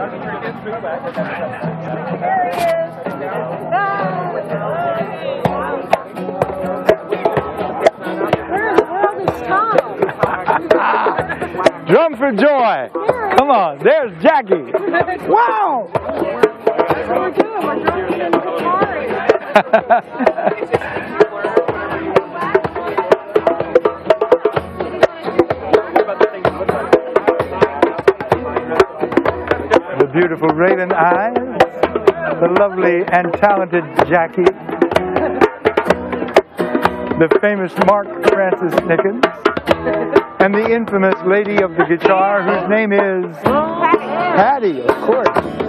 Drum for joy. Come on, there's Jackie. Wow! We're good. We're drumming and guitaring. The beautiful Raven eyes, the lovely and talented Jackie, the famous Mark Francis Nickens, and the infamous lady of the guitar whose name is Patty, of course.